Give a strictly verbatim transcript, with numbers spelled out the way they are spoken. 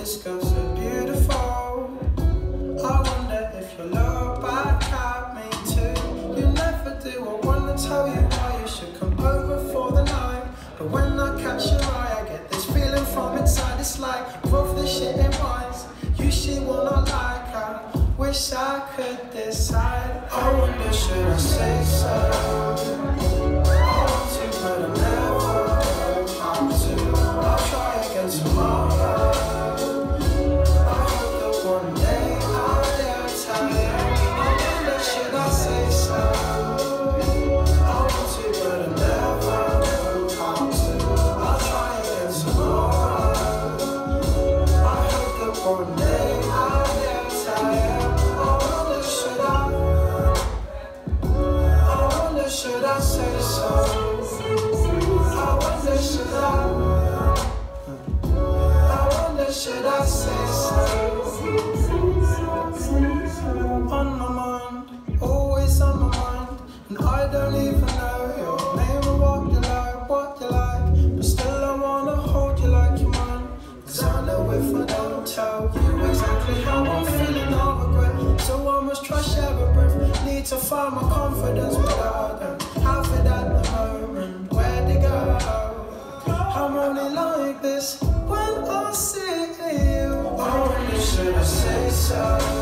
this girl so beautiful. I wonder if you look back at me too. You never do. I wanna tell you why you should come over for the night. But when I catch your eye, I get this feeling from inside. It's like both the shit in wines. You see what I like. I wish I could decide. I wonder, should I say so? I want to, but I never want to. I'll try again tomorrow. I hope that one day I'll dare tell you. I wonder, should I say so? I want to, but I never want to. I'll try again tomorrow. I hope that one day I'll dare tell you. I wonder, should I? I wonder, should I say so? I wonder, should I? I wonder, should I say so? On my mind, always on my mind. And I don't even know your name or what you like, what you like. But still I wanna hold you like you're mine. Cause I know if I don't tell you exactly how I'm feeling, I'll regret. So I must try share a breath. Need to find my confidence, but I don't have it at the moment. Where'd it go? I'm only like this when I see you. I wonder, should I say so?